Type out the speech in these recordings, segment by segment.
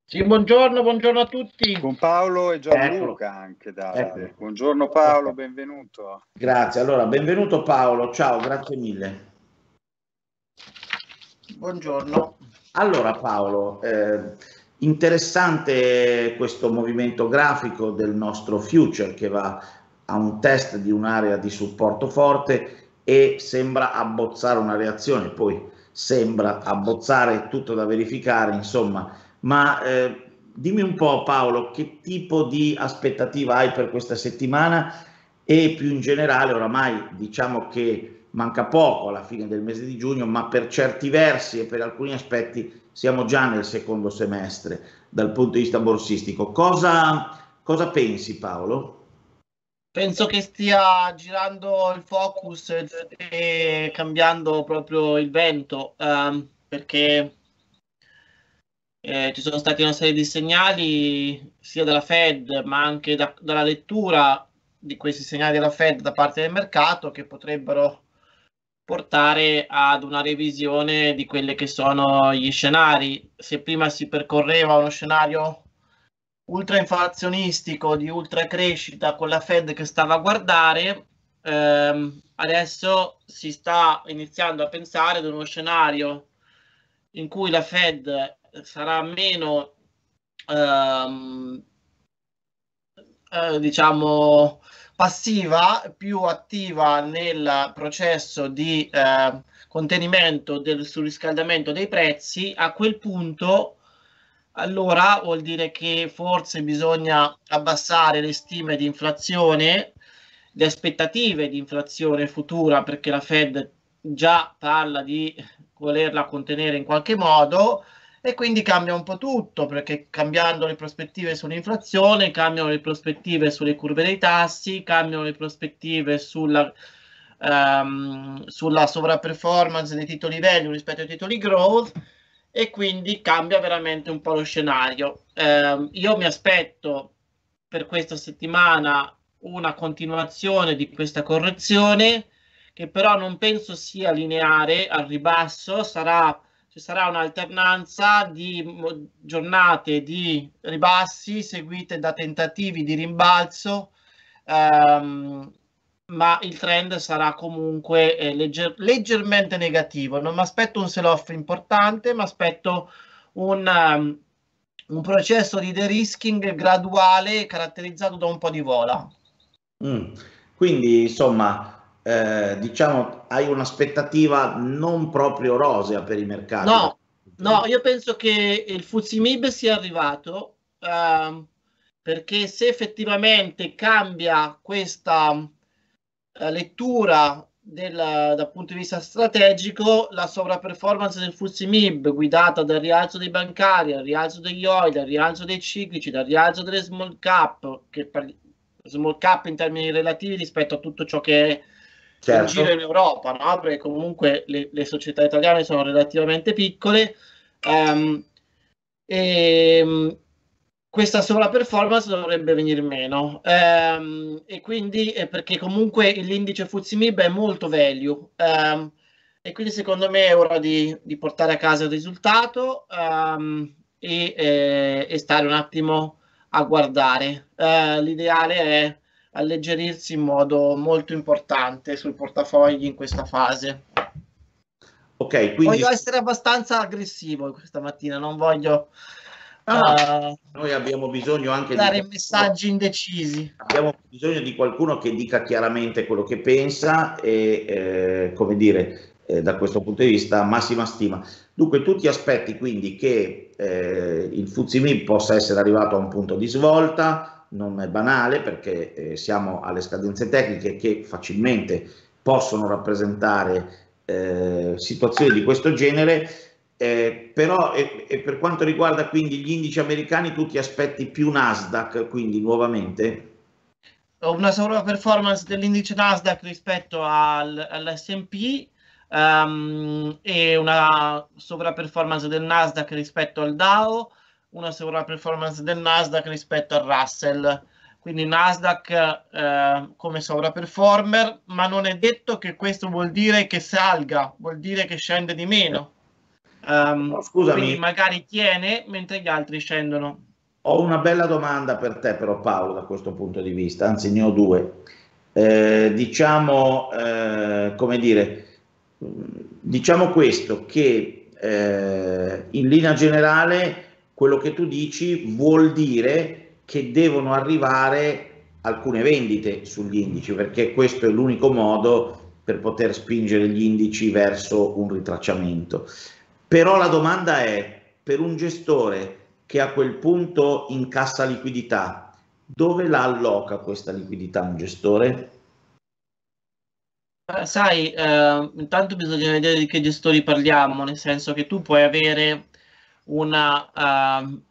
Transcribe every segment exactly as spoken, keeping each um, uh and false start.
Sì, buongiorno, buongiorno a tutti. Con Paolo e Gianluca Eccolo. anche da Eccolo. Buongiorno Paolo, benvenuto. Grazie, allora benvenuto Paolo, ciao, grazie mille. Buongiorno. Allora Paolo, eh, interessante questo movimento grafico del nostro future che va a un test di un'area di supporto forte e sembra abbozzare una reazione, poi sembra abbozzare, tutto da verificare, insomma, ma eh, dimmi un po' Paolo, che tipo di aspettativa hai per questa settimana e più in generale, oramai diciamo che manca poco alla fine del mese di giugno, ma per certi versi e per alcuni aspetti siamo già nel secondo semestre dal punto di vista borsistico. Cosa, cosa pensi Paolo? Penso che stia girando il focus e cambiando proprio il vento, ehm, perché eh, ci sono stati una serie di segnali sia dalla Fed, ma anche da, dalla lettura di questi segnali della Fed da parte del mercato che potrebbero portare ad una revisione di quelli che sono gli scenari. Se prima si percorreva uno scenario ultrainflazionistico di ultracrescita con la Fed che stava a guardare, ehm, adesso si sta iniziando a pensare ad uno scenario in cui la Fed sarà meno ehm, eh, diciamo passiva, più attiva nel processo di eh, contenimento del surriscaldamento dei prezzi. A quel punto allora vuol dire che forse bisogna abbassare le stime di inflazione, le aspettative di inflazione futura, perché la Fed già parla di volerla contenere in qualche modo, e quindi cambia un po' tutto, perché cambiando le prospettive sull'inflazione, cambiano le prospettive sulle curve dei tassi, cambiano le prospettive sulla, um, sulla sovraperformance dei titoli value rispetto ai titoli growth, e quindi cambia veramente un po' lo scenario. Eh, io mi aspetto per questa settimana una continuazione di questa correzione, che però non penso sia lineare al ribasso, sarà ci sarà un'alternanza di giornate di ribassi seguite da tentativi di rimbalzo, ehm, ma il trend sarà comunque eh, legger leggermente negativo. Non mi aspetto un sell-off importante, ma aspetto un, um, un processo di de-risking graduale caratterizzato da un po' di vola. Mm. Quindi insomma eh, diciamo hai un'aspettativa non proprio rosea per i mercati. No, no, io penso che il F T S E M I B sia arrivato, ehm, perché se effettivamente cambia questa eh, lettura del, dal punto di vista strategico, la sovraperformance del F T S E M I B guidata dal rialzo dei bancari, dal rialzo degli oil, dal rialzo dei ciclici, dal rialzo delle small cap, che per, small cap in termini relativi rispetto a tutto ciò che è in Certo. giro in Europa, no? Perché comunque le, le società italiane sono relativamente piccole, um, e questa sovraperformance dovrebbe venire meno, um, e quindi eh, perché comunque l'indice F T S E M I B è molto value, um, e quindi secondo me è ora di, di portare a casa il risultato, um, e, eh, e stare un attimo a guardare. Uh, l'ideale è alleggerirsi in modo molto importante sul portafogli in questa fase. Ok, quindi voglio essere abbastanza aggressivo questa mattina, non voglio no, no, uh, noi abbiamo bisogno anche dare di messaggi indecisi. abbiamo bisogno di qualcuno che dica chiaramente quello che pensa e eh, come dire eh, da questo punto di vista massima stima. Dunque tu ti aspetti quindi che eh, il F T S E M I B possa essere arrivato a un punto di svolta, non è banale perché eh, siamo alle scadenze tecniche che facilmente possono rappresentare eh, situazioni di questo genere. Eh, però e, e per quanto riguarda quindi gli indici americani, tu ti aspetti più Nasdaq, quindi nuovamente? Una sovraperformance dell'indice Nasdaq rispetto al, all'S and P, um, e una sovraperformance del Nasdaq rispetto al Dow, una sovraperformance del Nasdaq rispetto al Russell. Quindi Nasdaq eh, come sovraperformer, ma non è detto che questo vuol dire che salga, vuol dire che scende di meno. Um, no, scusami, quindi magari tiene mentre gli altri scendono. Ho una bella domanda per te però Paolo da questo punto di vista, anzi ne ho due. Eh, diciamo, eh, come dire, diciamo questo, che eh, in linea generale quello che tu dici vuol dire che devono arrivare alcune vendite sugli indici, perché questo è l'unico modo per poter spingere gli indici verso un ritracciamento. Però la domanda è, per un gestore che a quel punto incassa liquidità, dove la alloca questa liquidità un gestore? Eh, Sai, eh, intanto bisogna vedere di che gestori parliamo, nel senso che tu puoi avere una, uh,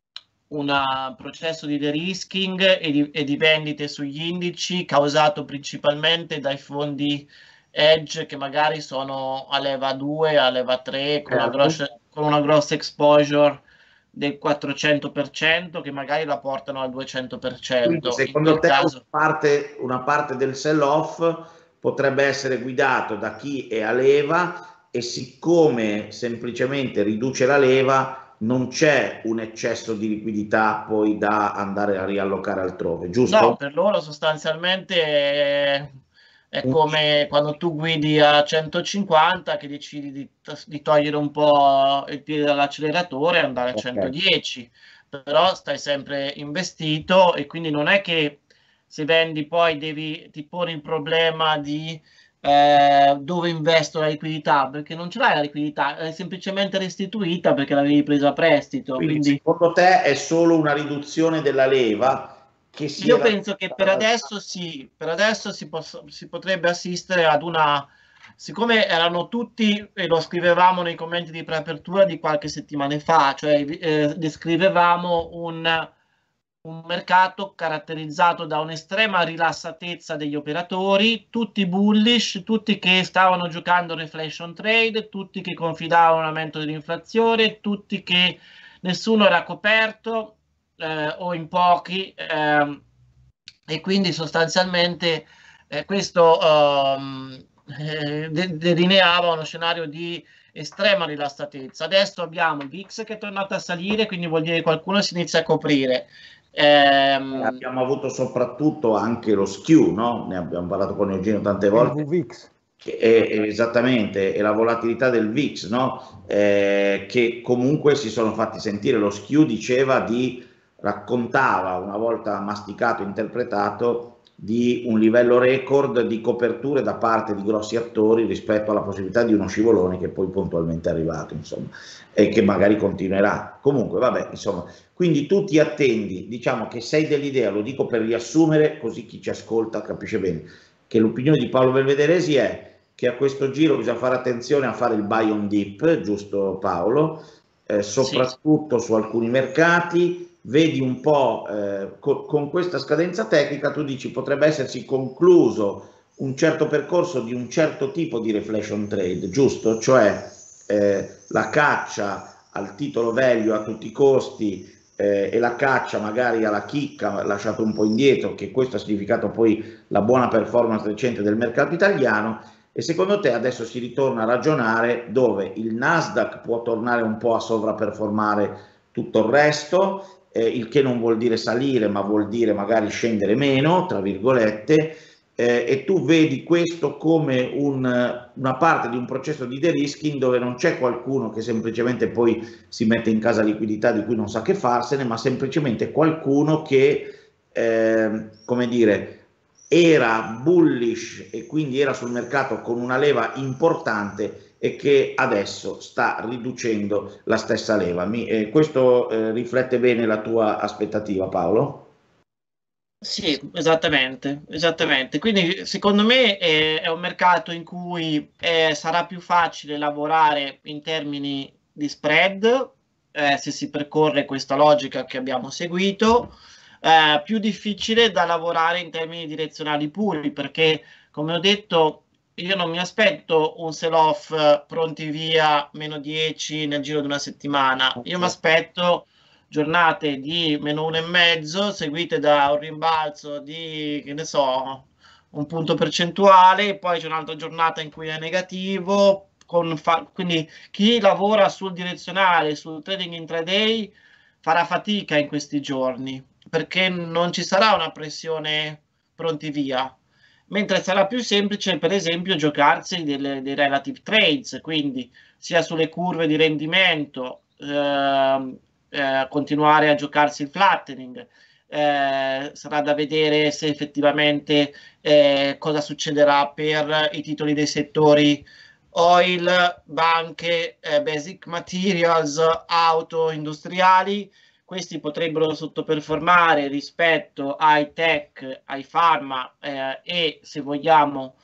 un processo di de-risking e di, e di vendite sugli indici causato principalmente dai fondi hedge che magari sono a leva due, a leva tre, con una Certo. grossa, con una grossa exposure del quattrocento per cento che magari la portano al duecento per Quindi cento. In secondo quel te caso... una parte, una parte del sell-off potrebbe essere guidato da chi è a leva e siccome semplicemente riduce la leva non c'è un eccesso di liquidità poi da andare a riallocare altrove, giusto? No, per loro sostanzialmente è, è come quando tu guidi a centocinquanta che decidi di, di togliere un po' il piede dall'acceleratore e andare a Ok. centodieci, però stai sempre investito e quindi non è che se vendi poi devi ti poni il problema di eh, dove investo la liquidità, perché non ce l'hai la liquidità, è semplicemente restituita perché l'avevi presa a prestito. Quindi Quindi secondo te è solo una riduzione della leva che si io era... penso che per adesso sì, per adesso si, posso, si potrebbe assistere ad una, siccome erano tutti, e lo scrivevamo nei commenti di preapertura di qualche settimana fa, cioè eh, descrivevamo un, un mercato caratterizzato da un'estrema rilassatezza degli operatori, tutti bullish, tutti che stavano giocando reflation trade, tutti che confidavano in un aumento dell'inflazione, tutti che nessuno era coperto eh, o in pochi eh, e quindi sostanzialmente eh, questo um, eh, delineava uno scenario di estrema rilassatezza. Adesso abbiamo il V I X che è tornato a salire, quindi vuol dire che qualcuno si inizia a coprire. Ehm, Abbiamo avuto soprattutto anche lo skew, no? Ne abbiamo parlato con Eugenio tante volte. Il V I X. Che è, esattamente, è la volatilità del V I X, no? Eh, che comunque si sono fatti sentire. Lo skew diceva di, raccontava una volta masticato, interpretato, di un livello record di coperture da parte di grossi attori rispetto alla possibilità di uno scivolone che poi puntualmente è arrivato, insomma, e che magari continuerà. Comunque, vabbè, insomma, quindi tu ti attendi, diciamo che sei dell'idea, lo dico per riassumere, così chi ci ascolta capisce bene, che l'opinione di Paolo Belvederesi è che a questo giro bisogna fare attenzione a fare il buy on dip, giusto Paolo? Eh, soprattutto sì, su alcuni mercati, vedi un po' eh, co con questa scadenza tecnica tu dici potrebbe essersi concluso un certo percorso di un certo tipo di reflation trade, giusto? Cioè eh, la caccia al titolo value a tutti i costi eh, e la caccia magari alla chicca lasciato un po' indietro, che questo ha significato poi la buona performance recente del mercato italiano. E secondo te adesso si ritorna a ragionare dove il Nasdaq può tornare un po' a sovraperformare tutto il resto, eh, il che non vuol dire salire, ma vuol dire magari scendere meno, tra virgolette, eh, e tu vedi questo come un, una parte di un processo di de-risking dove non c'è qualcuno che semplicemente poi si mette in casa liquidità di cui non sa che farsene, ma semplicemente qualcuno che, eh, come dire, era bullish e quindi era sul mercato con una leva importante e che adesso sta riducendo la stessa leva. Mi, eh, questo eh, riflette bene la tua aspettativa, Paolo? Sì, esattamente, esattamente. Quindi secondo me è, è un mercato in cui eh, sarà più facile lavorare in termini di spread eh, se si percorre questa logica che abbiamo seguito, eh, più difficile da lavorare in termini direzionali puri, perché come ho detto io non mi aspetto un sell-off pronti via meno dieci nel giro di una settimana, io mi aspetto giornate di meno uno e mezzo seguite da un rimbalzo di, che ne so, un punto percentuale, poi c'è un'altra giornata in cui è negativo, con fa- quindi chi lavora sul direzionale, sul trading intraday, farà fatica in questi giorni, perché non ci sarà una pressione pronti via, mentre sarà più semplice, per esempio, giocarsi delle, dei relative trades, quindi sia sulle curve di rendimento, eh, eh, continuare a giocarsi il flattening. Eh, sarà da vedere se effettivamente eh, cosa succederà per i titoli dei settori oil, banche, eh, basic materials, auto, industriali. Questi potrebbero sottoperformare rispetto ai tech, ai pharma eh, e, se vogliamo,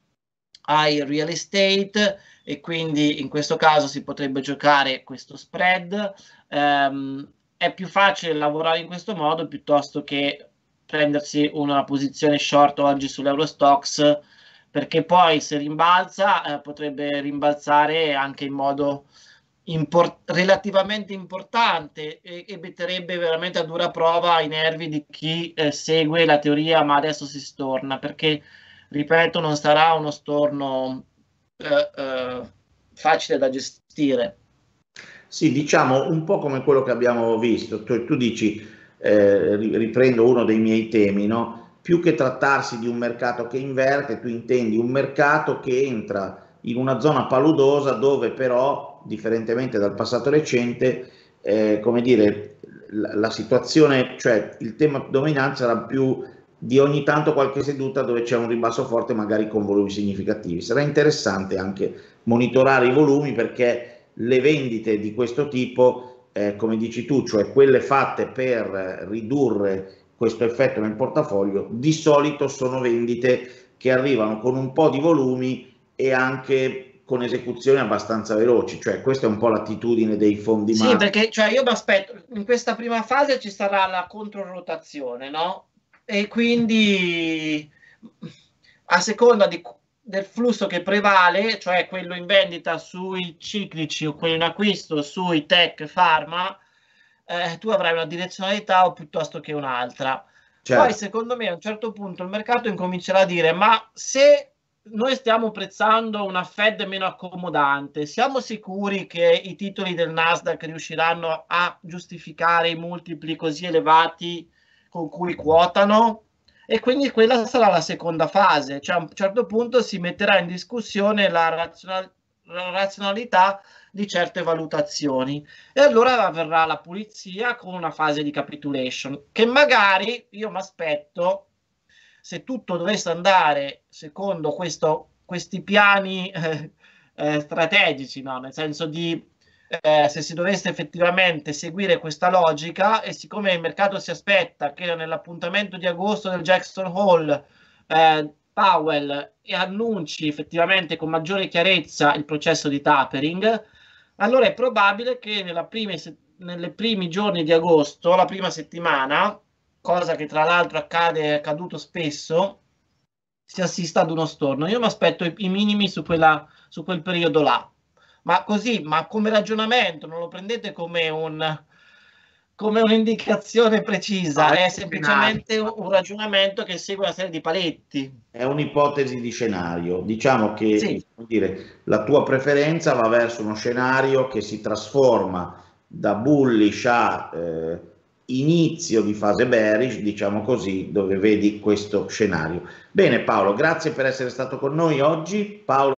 ai real estate, e quindi in questo caso si potrebbe giocare questo spread. Um, è più facile lavorare in questo modo piuttosto che prendersi una posizione short oggi sull'Eurostoxx, perché poi se rimbalza eh, potrebbe rimbalzare anche in modo import- relativamente importante e, e metterebbe veramente a dura prova i nervi di chi eh, segue la teoria ma adesso si storna, perché ripeto non sarà uno storno eh, eh, facile da gestire. Sì, diciamo un po' come quello che abbiamo visto. Tu, tu dici, eh, riprendo uno dei miei temi, no? Più che trattarsi di un mercato che inverte, tu intendi un mercato che entra in una zona paludosa dove però, differentemente dal passato recente, eh, come dire, la, la situazione, cioè il tema dominante sarà più di ogni tanto qualche seduta dove c'è un ribasso forte, magari con volumi significativi. Sarà interessante anche monitorare i volumi, perché le vendite di questo tipo, eh, come dici tu, cioè quelle fatte per ridurre questo effetto nel portafoglio, di solito sono vendite che arrivano con un po' di volumi e anche con esecuzioni abbastanza veloci, cioè questa è un po' l'attitudine dei fondi sì, market. perché cioè, io mi aspetto, in questa prima fase ci sarà la controrotazione, no? E quindi a seconda di, del flusso che prevale, cioè quello in vendita sui ciclici o quello in acquisto sui tech pharma, eh, tu avrai una direzionalità o piuttosto che un'altra. Certo. Poi secondo me a un certo punto il mercato incomincerà a dire: ma se noi stiamo prezzando una Fed meno accomodante, siamo sicuri che i titoli del Nasdaq riusciranno a giustificare i multipli così elevati con cui quotano? E quindi quella sarà la seconda fase, cioè a un certo punto si metterà in discussione la, razional- la razionalità di certe valutazioni, e allora avverrà la pulizia con una fase di capitulation che magari io mi aspetto, se tutto dovesse andare secondo questo, questi piani eh, eh, strategici, no? Nel senso di eh, se si dovesse effettivamente seguire questa logica, e siccome il mercato si aspetta che nell'appuntamento di agosto del Jackson Hole eh, Powell e annunci effettivamente con maggiore chiarezza il processo di tapering, allora è probabile che nella prime, nelle primi giorni di agosto, la prima settimana, cosa che tra l'altro accade, è accaduto spesso, si assista ad uno storno. Io mi aspetto i, i minimi su, quella, su quel periodo là. Ma così, ma come ragionamento, non lo prendete come un come un'indicazione precisa, No, è è semplicemente un, un ragionamento che segue una serie di paletti. È un'ipotesi di scenario. Diciamo che, Sì. come dire, la tua preferenza va verso uno scenario che si trasforma da bullish a eh, inizio di fase bearish, diciamo così, dove vedi questo scenario. Bene Paolo, grazie per essere stato con noi oggi. Paolo